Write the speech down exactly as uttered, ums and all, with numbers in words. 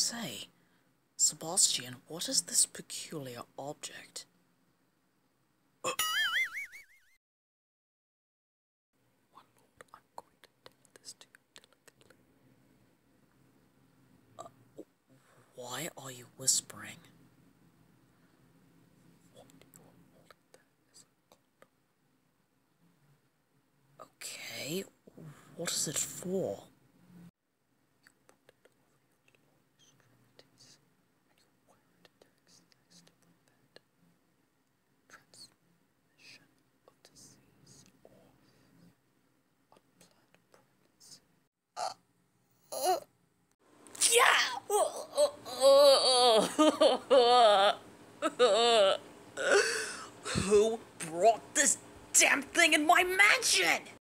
say, Sebastian, what is this peculiar object? Uh. My lord, I'm going to tell this to you delicately. Uh, why are you whispering? What you are holding there is a condom. Okay, what is it for? You put it over your lower extremities, and you wear it next, next to the bed. Transmission of disease or unplanned pregnancy. Uh, uh, yeah! Who brought this damn thing in my mansion?